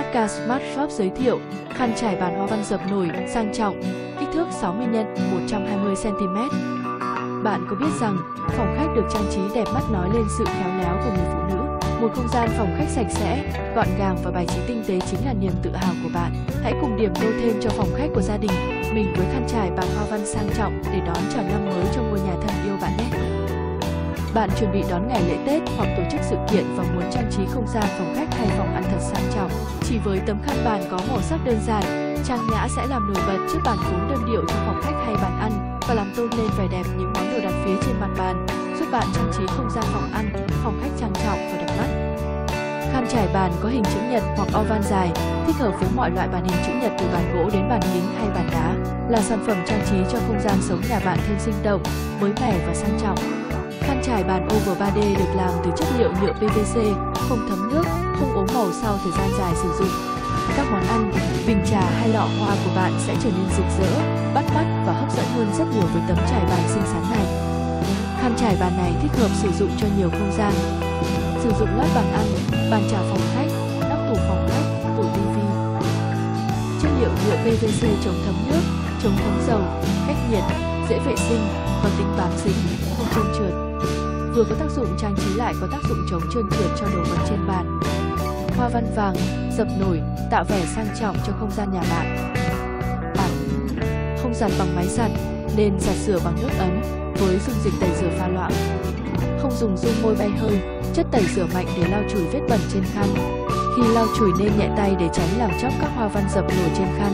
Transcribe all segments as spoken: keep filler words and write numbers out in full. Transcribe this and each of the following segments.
Arca Smart Shop giới thiệu khăn trải bàn hoa văn dập nổi sang trọng, kích thước sáu mươi nhân một trăm hai mươi xăng ti mét. Bạn có biết rằng phòng khách được trang trí đẹp mắt nói lên sự khéo léo của người phụ nữ? Một không gian phòng khách sạch sẽ, gọn gàng và bài trí tinh tế chính là niềm tự hào của bạn. Hãy cùng điểm tô thêm cho phòng khách của gia đình mình với khăn trải bàn hoa văn sang trọng để đón chào năm mới trong ngôi nhà thân yêu bạn nhé. Bạn chuẩn bị đón ngày lễ Tết hoặc tổ chức sự kiện và muốn trang trí không gian phòng khách hay phòng ăn thật sang trọng. Chỉ với tấm khăn bàn có màu sắc đơn giản, trang nhã sẽ làm nổi bật chiếc bàn phím đơn điệu trong phòng khách hay bàn ăn và làm tôn lên vẻ đẹp những món đồ đặt phía trên mặt bàn, giúp bạn trang trí không gian phòng ăn, phòng khách trang trọng và đẹp mắt. Khăn trải bàn có hình chữ nhật hoặc oval dài, thích hợp với mọi loại bàn hình chữ nhật từ bàn gỗ đến bàn kính hay bàn đá, là sản phẩm trang trí cho không gian sống nhà bạn thêm sinh động, mới mẻ và sang trọng. Khăn trải bàn Over ba D được làm từ chất liệu nhựa pê vê xê, không thấm nước, không ốm màu sau thời gian dài sử dụng. Các món ăn, bình trà hay lọ hoa của bạn sẽ trở nên rực rỡ, bắt mắt và hấp dẫn hơn rất nhiều với tấm trải bàn xinh xắn này. Khăn trải bàn này thích hợp sử dụng cho nhiều không gian. Sử dụng lót bàn ăn, bàn trà phòng khách, nóc tủ phòng khách, tủ tivi. Chất liệu nhựa pê vê xê chống thấm nước, chống thấm dầu, cách nhiệt, dễ vệ sinh, có tính bám dính, không trơn trượt. Vừa có tác dụng trang trí lại có tác dụng chống trơn trượt cho đồ vật trên bàn. Hoa văn vàng, dập nổi, tạo vẻ sang trọng cho không gian nhà bạn. Bạn không giặt bằng máy giặt, nên giặt rửa bằng nước ấm với dung dịch tẩy rửa pha loãng. Không dùng dung môi bay hơi, chất tẩy rửa mạnh để lau chùi vết bẩn trên khăn. Khi lau chùi nên nhẹ tay để tránh làm chóc các hoa văn dập nổi trên khăn.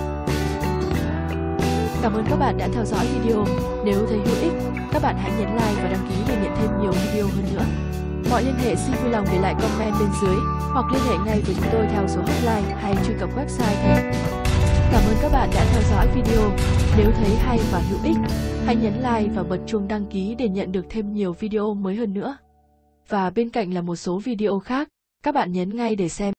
Cảm ơn các bạn đã theo dõi video. Nếu thấy hữu ích, các bạn hãy nhấn like và đăng ký để nhận thêm nhiều video hơn nữa. Mọi liên hệ xin vui lòng để lại comment bên dưới hoặc liên hệ ngay với chúng tôi theo số hotline hay truy cập website thêm. Cảm ơn các bạn đã theo dõi video. Nếu thấy hay và hữu ích, hãy nhấn like và bật chuông đăng ký để nhận được thêm nhiều video mới hơn nữa. Và bên cạnh là một số video khác, các bạn nhấn ngay để xem.